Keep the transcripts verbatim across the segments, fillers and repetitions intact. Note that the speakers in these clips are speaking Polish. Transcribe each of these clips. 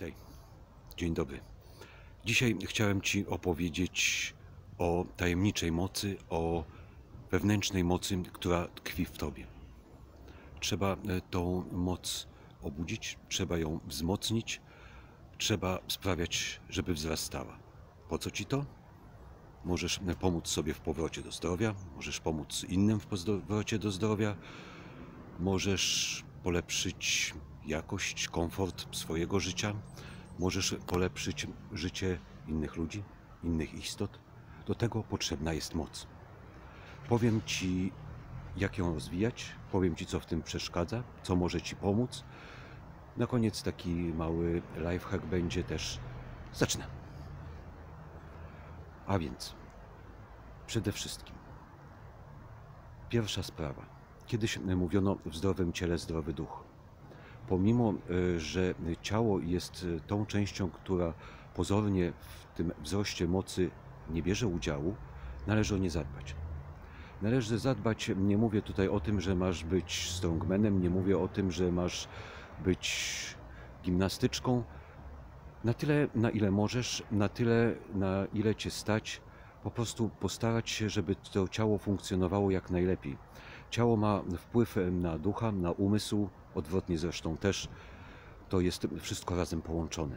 Witaj, dzień dobry. Dzisiaj chciałem Ci opowiedzieć o tajemniczej mocy, o wewnętrznej mocy, która tkwi w Tobie. Trzeba tą moc obudzić, trzeba ją wzmocnić, trzeba sprawiać, żeby wzrastała. Po co Ci to? Możesz pomóc sobie w powrocie do zdrowia, możesz pomóc innym w powrocie do zdrowia, możesz polepszyć jakość, komfort swojego życia, możesz polepszyć życie innych ludzi, innych istot. Do tego potrzebna jest moc. Powiem Ci, jak ją rozwijać, powiem Ci, co w tym przeszkadza, co może Ci pomóc. Na koniec taki mały lifehack będzie też. Zacznę. A więc, przede wszystkim, pierwsza sprawa. Kiedyś mówiono: w zdrowym ciele zdrowy duch. Pomimo, że ciało jest tą częścią, która pozornie w tym wzroście mocy nie bierze udziału, należy o nie zadbać. Należy zadbać, nie mówię tutaj o tym, że masz być strongmanem, nie mówię o tym, że masz być gimnastyczką. Na tyle, na ile możesz, na tyle, na ile Cię stać, po prostu postarać się, żeby to ciało funkcjonowało jak najlepiej. Ciało ma wpływ na ducha, na umysł, odwrotnie zresztą też. To jest wszystko razem połączone.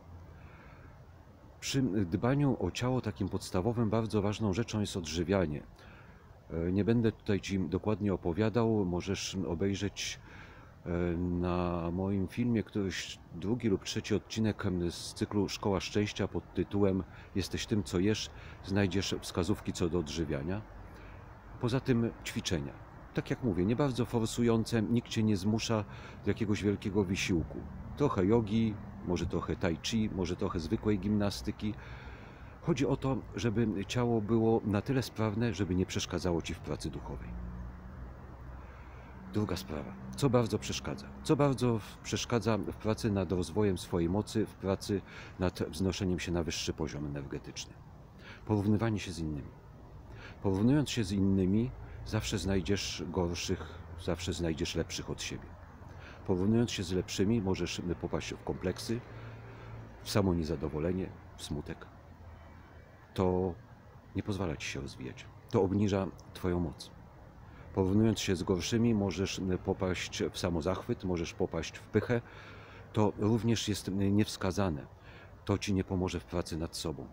Przy dbaniu o ciało takim podstawowym bardzo ważną rzeczą jest odżywianie. Nie będę tutaj Ci dokładnie opowiadał, możesz obejrzeć na moim filmie któryś drugi lub trzeci odcinek z cyklu Szkoła Szczęścia pod tytułem Jesteś tym, co jesz. Znajdziesz wskazówki co do odżywiania. Poza tym ćwiczenia. Tak jak mówię, nie bardzo forsujące, nikt Cię nie zmusza do jakiegoś wielkiego wysiłku. Trochę jogi, może trochę tai chi, może trochę zwykłej gimnastyki. Chodzi o to, żeby ciało było na tyle sprawne, żeby nie przeszkadzało Ci w pracy duchowej. Druga sprawa. Co bardzo przeszkadza? Co bardzo przeszkadza w pracy nad rozwojem swojej mocy, w pracy nad wznoszeniem się na wyższy poziom energetyczny? Porównywanie się z innymi. Porównując się z innymi, zawsze znajdziesz gorszych, zawsze znajdziesz lepszych od siebie. Porównując się z lepszymi, możesz popaść w kompleksy, w samo niezadowolenie, w smutek. To nie pozwala Ci się rozwijać. To obniża Twoją moc. Porównując się z gorszymi, możesz popaść w samozachwyt, możesz popaść w pychę. To również jest niewskazane. To Ci nie pomoże w pracy nad sobą.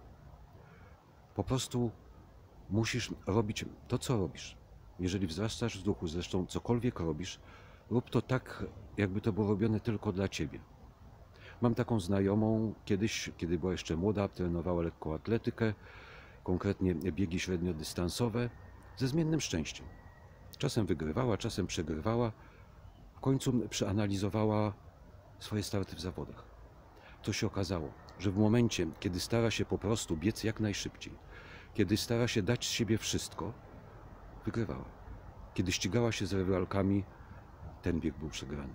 Po prostu musisz robić to, co robisz. Jeżeli wzrastasz w duchu, zresztą cokolwiek robisz, rób to tak, jakby to było robione tylko dla Ciebie. Mam taką znajomą, kiedyś, kiedy była jeszcze młoda, trenowała lekką atletykę, konkretnie biegi średniodystansowe, ze zmiennym szczęściem. Czasem wygrywała, czasem przegrywała. W końcu przeanalizowała swoje starty w zawodach. Co się okazało? Że w momencie, kiedy stara się po prostu biec jak najszybciej, kiedy stara się dać z siebie wszystko, wygrywała. Kiedy ścigała się z rywalkami, ten bieg był przegrany.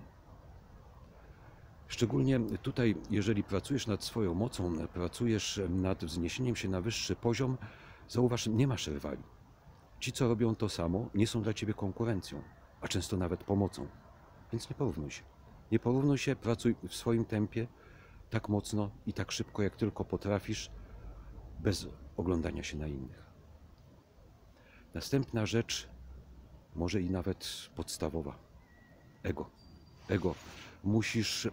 Szczególnie tutaj, jeżeli pracujesz nad swoją mocą, pracujesz nad wzniesieniem się na wyższy poziom, zauważ, nie masz rywali. Ci, co robią to samo, nie są dla Ciebie konkurencją, a często nawet pomocą. Więc nie porównuj się. Nie porównuj się, pracuj w swoim tempie, tak mocno i tak szybko, jak tylko potrafisz, bez oglądania się na innych. Następna rzecz, może i nawet podstawowa. Ego. Ego. Musisz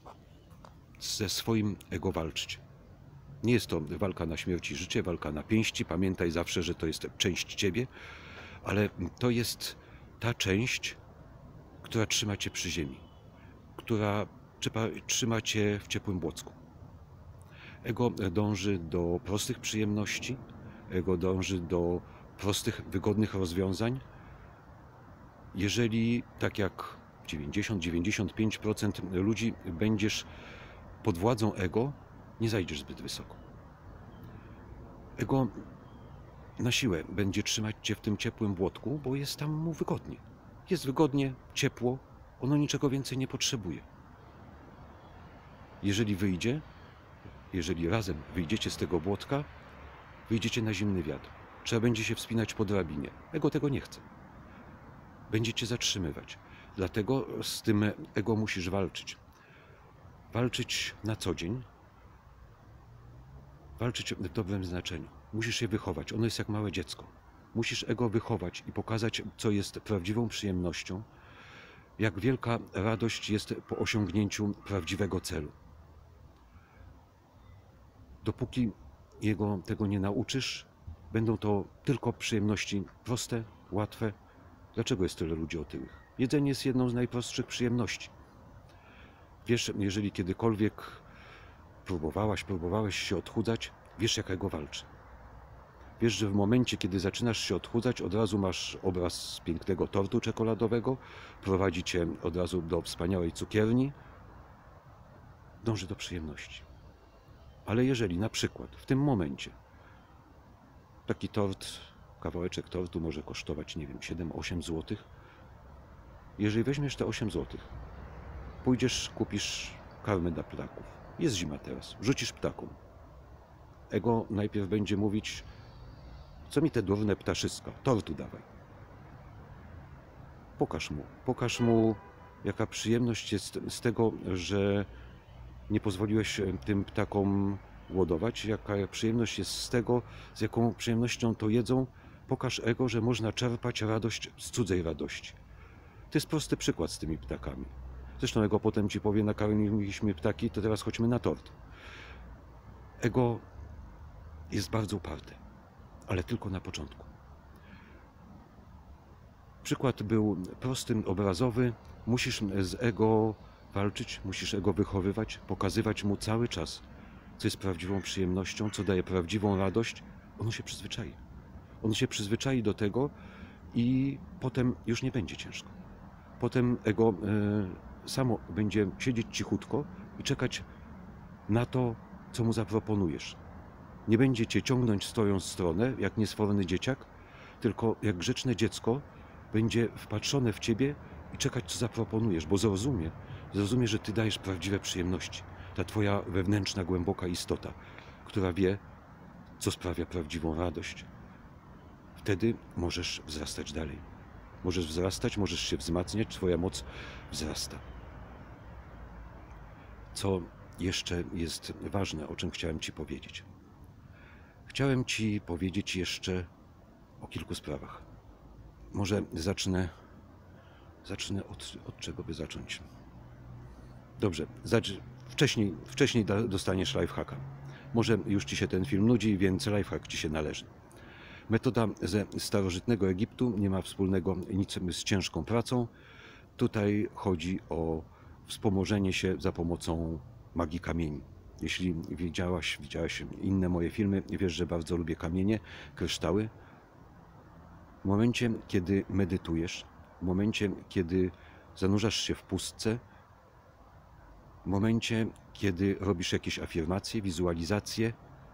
ze swoim ego walczyć. Nie jest to walka na śmierć i życie, walka na pięści. Pamiętaj zawsze, że to jest część Ciebie, ale to jest ta część, która trzyma Cię przy ziemi, która trzyma Cię w ciepłym błocku. Ego dąży do prostych przyjemności, ego dąży do prostych, wygodnych rozwiązań. Jeżeli, tak jak dziewięćdziesiąt do dziewięćdziesięciu pięciu procent ludzi, będziesz pod władzą ego, nie zajdziesz zbyt wysoko. Ego na siłę będzie trzymać Cię w tym ciepłym błotku, bo jest tam mu wygodnie. Jest wygodnie, ciepło, ono niczego więcej nie potrzebuje. Jeżeli wyjdzie, jeżeli razem wyjdziecie z tego błotka, wyjdziecie na zimny wiatr. Trzeba będzie się wspinać po drabinie. Ego tego nie chce. Będzie Cię zatrzymywać. Dlatego z tym ego musisz walczyć. walczyć na co dzień, walczyć w dobrym znaczeniu. Musisz je wychować. Ono jest jak małe dziecko. Musisz ego wychować i pokazać, co jest prawdziwą przyjemnością, jak wielka radość jest po osiągnięciu prawdziwego celu. Dopóki jego tego nie nauczysz, będą to tylko przyjemności proste, łatwe. Dlaczego jest tyle ludzi otyłych? Jedzenie jest jedną z najprostszych przyjemności. Wiesz, jeżeli kiedykolwiek próbowałaś, próbowałeś się odchudzać, wiesz, jak ego walczy. Wiesz, że w momencie, kiedy zaczynasz się odchudzać, od razu masz obraz pięknego tortu czekoladowego, prowadzi cię od razu do wspaniałej cukierni, dąży do przyjemności. Ale jeżeli na przykład w tym momencie taki tort, kawałeczek tortu może kosztować, nie wiem, siedem osiem złotych, jeżeli weźmiesz te osiem złotych, pójdziesz, kupisz karmę dla ptaków, jest zima teraz, rzucisz ptakom. Ego najpierw będzie mówić: co mi te durne ptaszyska, tortu dawaj. Pokaż mu, pokaż mu, jaka przyjemność jest z tego, że nie pozwoliłeś tym ptakom głodować, jaka przyjemność jest z tego, z jaką przyjemnością to jedzą. Pokaż ego, że można czerpać radość z cudzej radości. To jest prosty przykład z tymi ptakami. Zresztą ego potem ci powie: nakarmiliśmy ptaki, to teraz chodźmy na tort. Ego jest bardzo uparte, ale tylko na początku. Przykład był prosty, obrazowy. Musisz z ego walczyć, musisz ego wychowywać, pokazywać mu cały czas, co jest prawdziwą przyjemnością, co daje prawdziwą radość. Ono się przyzwyczai. On się przyzwyczai do tego i potem już nie będzie ciężko. Potem ego y, samo będzie siedzieć cichutko i czekać na to, co mu zaproponujesz. Nie będzie cię ciągnąć w twoją stronę, jak niesforny dzieciak, tylko jak grzeczne dziecko będzie wpatrzone w ciebie i czekać, co zaproponujesz, bo zrozumie, zrozumie, że ty dajesz prawdziwe przyjemności. Ta twoja wewnętrzna, głęboka istota, która wie, co sprawia prawdziwą radość. Wtedy możesz wzrastać dalej. Możesz wzrastać, możesz się wzmacniać, twoja moc wzrasta. Co jeszcze jest ważne, o czym chciałem ci powiedzieć? Chciałem ci powiedzieć jeszcze o kilku sprawach. Może zacznę, zacznę od, od czego by zacząć. Dobrze, zacz, wcześniej, wcześniej dostaniesz lifehacka. Może już ci się ten film nudzi, więc lifehack ci się należy. Metoda ze starożytnego Egiptu nie ma wspólnego nic z ciężką pracą. Tutaj chodzi o wspomożenie się za pomocą magii kamieni. Jeśli widziałaś, widziałaś inne moje filmy, wiesz, że bardzo lubię kamienie, kryształy. W momencie, kiedy medytujesz, w momencie, kiedy zanurzasz się w pustce, w momencie, kiedy robisz jakieś afirmacje, wizualizacje,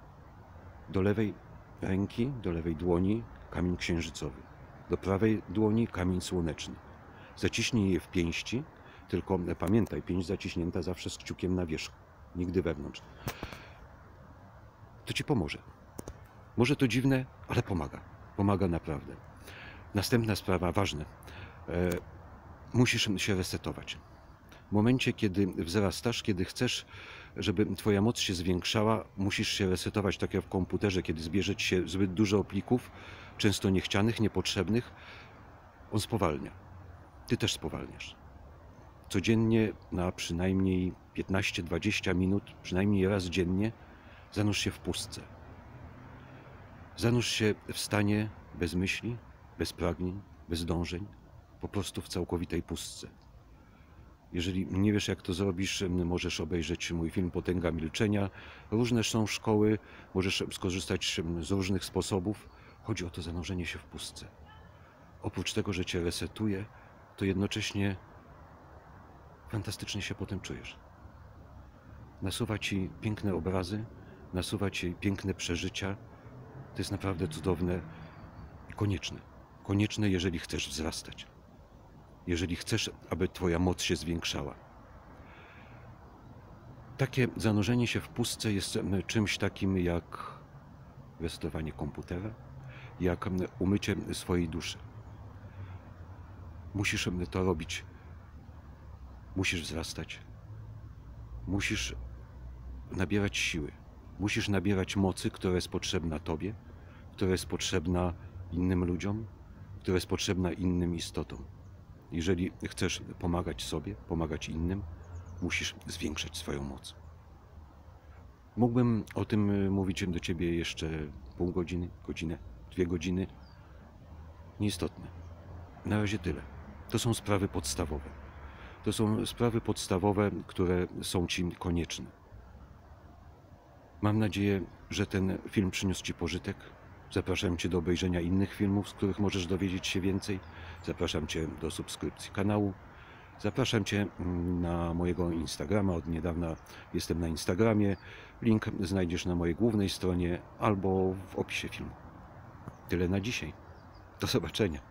do lewej ręki, do lewej dłoni kamień księżycowy, do prawej dłoni kamień słoneczny. Zaciśnij je w pięści, tylko pamiętaj, pięść zaciśnięta zawsze z kciukiem na wierzchu, nigdy wewnątrz. To ci pomoże. Może to dziwne, ale pomaga. Pomaga naprawdę. Następna sprawa, ważna. E, musisz się resetować. W momencie, kiedy wzrastasz, kiedy chcesz, żeby twoja moc się zwiększała, musisz się resetować, tak jak w komputerze, kiedy zbierze ci się zbyt dużo plików, często niechcianych, niepotrzebnych, on spowalnia. Ty też spowalniasz. Codziennie na przynajmniej piętnaście dwadzieścia minut, przynajmniej raz dziennie, zanurz się w pustce. Zanurz się w stanie bez myśli, bez pragnień, bez dążeń, po prostu w całkowitej pustce. Jeżeli nie wiesz, jak to zrobisz, możesz obejrzeć mój film Potęga Milczenia. Różne są szkoły, możesz skorzystać z różnych sposobów. Chodzi o to zanurzenie się w pustce. Oprócz tego, że cię resetuje, to jednocześnie fantastycznie się potem czujesz. Nasuwa ci piękne obrazy, nasuwa ci piękne przeżycia. To jest naprawdę cudowne i konieczne. Konieczne, jeżeli chcesz wzrastać. Jeżeli chcesz, aby twoja moc się zwiększała. Takie zanurzenie się w pustce jest czymś takim jak resetowanie komputera, jak umycie swojej duszy. Musisz to robić. Musisz wzrastać. Musisz nabierać siły. Musisz nabierać mocy, która jest potrzebna Tobie, która jest potrzebna innym ludziom, która jest potrzebna innym istotom. Jeżeli chcesz pomagać sobie, pomagać innym, musisz zwiększać swoją moc. Mógłbym o tym mówić do Ciebie jeszcze pół godziny, godzinę, dwie godziny. Nieistotne. Na razie tyle. To są sprawy podstawowe. To są sprawy podstawowe, które są Ci konieczne. Mam nadzieję, że ten film przyniósł Ci pożytek. Zapraszam Cię do obejrzenia innych filmów, z których możesz dowiedzieć się więcej. Zapraszam Cię do subskrypcji kanału. Zapraszam Cię na mojego Instagrama. Od niedawna jestem na Instagramie. Link znajdziesz na mojej głównej stronie albo w opisie filmu. Tyle na dzisiaj. Do zobaczenia.